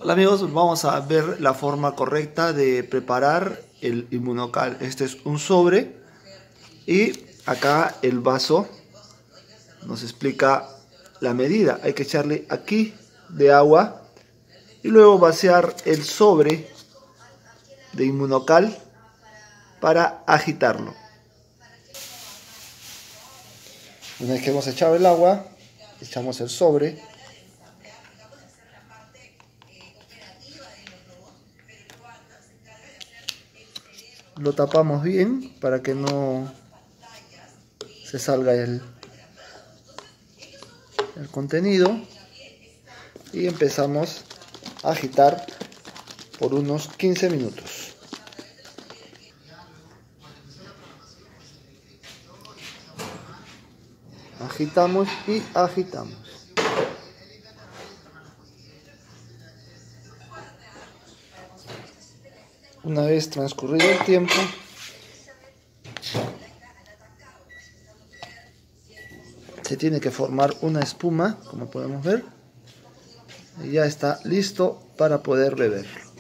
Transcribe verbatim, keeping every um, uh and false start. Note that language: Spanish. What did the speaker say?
Hola amigos, vamos a ver la forma correcta de preparar el Inmunocal. Este es un sobre y acá el vaso nos explica la medida. Hay que echarle aquí de agua y luego vaciar el sobre de Inmunocal para agitarlo. Una vez que hemos echado el agua, echamos el sobre. Lo tapamos bien para que no se salga el, el contenido y empezamos a agitar por unos quince minutos. Agitamos y agitamos. Una vez transcurrido el tiempo, se tiene que formar una espuma, como podemos ver, y ya está listo para poder beberlo.